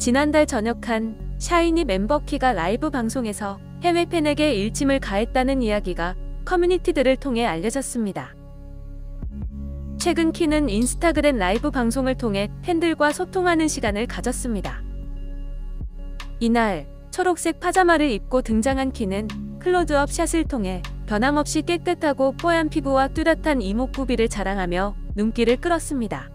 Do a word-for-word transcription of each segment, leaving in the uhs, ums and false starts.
지난달 전역한 샤이니 멤버 키가 라이브 방송에서 해외 팬에게 일침을 가했다는 이야기가 커뮤니티들을 통해 알려졌습니다. 최근 키는 인스타그램 라이브 방송을 통해 팬들과 소통하는 시간을 가졌습니다. 이날 초록색 파자마를 입고 등장한 키는 클로즈업 샷을 통해 변함없이 깨끗하고 뽀얀 피부와 뚜렷한 이목구비를 자랑하며 눈길을 끌었습니다.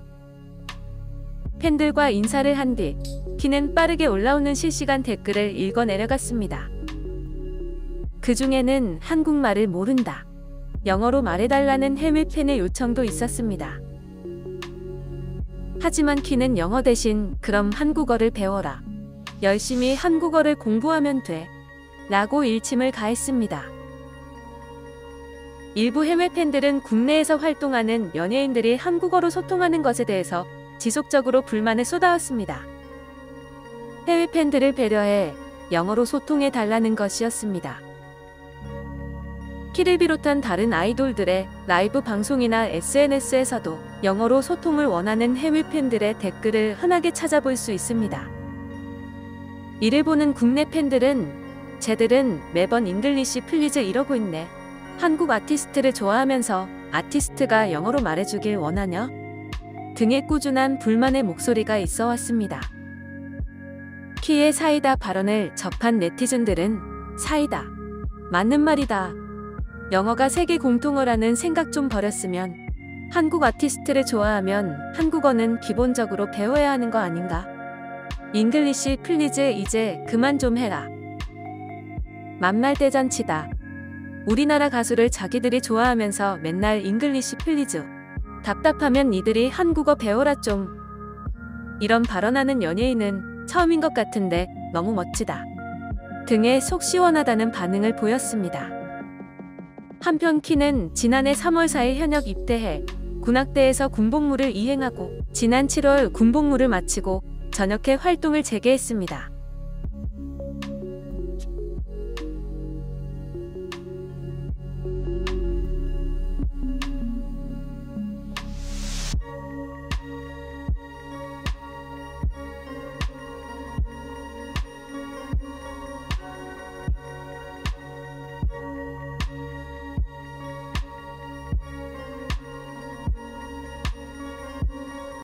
팬들과 인사를 한 뒤 키는 빠르게 올라오는 실시간 댓글을 읽어 내려갔습니다. 그 중에는 한국말을 모른다, 영어로 말해달라는 해외 팬의 요청도 있었습니다. 하지만 키는 영어 대신 그럼 한국어를 배워라, 열심히 한국어를 공부하면 돼 라고 일침을 가했습니다. 일부 해외 팬들은 국내에서 활동하는 연예인들이 한국어로 소통하는 것에 대해서 지속적으로 불만을 쏟아왔습니다. 해외 팬들을 배려해 영어로 소통해 달라는 것이었습니다. 키를 비롯한 다른 아이돌들의 라이브 방송이나 에스엔에스에서도 영어로 소통을 원하는 해외 팬들의 댓글을 흔하게 찾아볼 수 있습니다. 이를 보는 국내 팬들은 쟤들은 매번 잉글리시 플리즈 이러고 있네, 한국 아티스트를 좋아하면서 아티스트가 영어로 말해주길 원하냐? 등의 꾸준한 불만의 목소리가 있어 왔습니다. 키의 사이다 발언을 접한 네티즌들은 사이다, 맞는 말이다, 영어가 세계 공통어라는 생각 좀 버렸으면 한국 아티스트를 좋아하면 한국어는 기본적으로 배워야 하는 거 아닌가? 잉글리시 플리즈 이제 그만 좀 해라, 만말대잔치다, 우리나라 가수를 자기들이 좋아하면서 맨날 잉글리시 플리즈, 답답하면 니들이 한국어 배워라 좀, 이런 발언하는 연예인은 처음인 것 같은데 너무 멋지다 등의 속 시원하다는 반응을 보였습니다. 한편 키는 지난해 삼월 사일 현역 입대해 군악대에서 군복무를 이행하고 지난 칠월 군복무를 마치고 전역해 활동을 재개했습니다.